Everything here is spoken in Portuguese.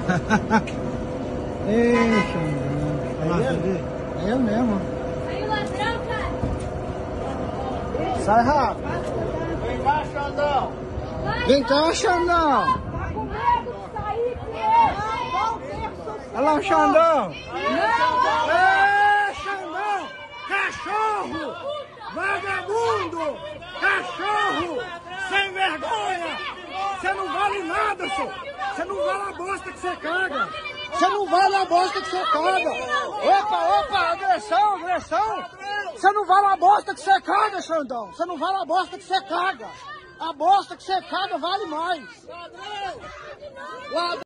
Ei, Xandão. É eu mesmo. Aí o ladrão, cara. Sai rápido. Vem cá, Xandão. Vem cá, Xandão. Tá com medo de sair, Olha lá o Xandão. Ei, Xandão. Cachorro. Vagabundo. Cachorro. Sem vergonha. Você não vale nada, senhor. Você não vale a bosta que você caga. Você não vale a bosta que você caga. Opa, agressão. Você não vale a bosta que você caga, Xandão. Você não vale a bosta que você caga. A bosta que você caga vale mais.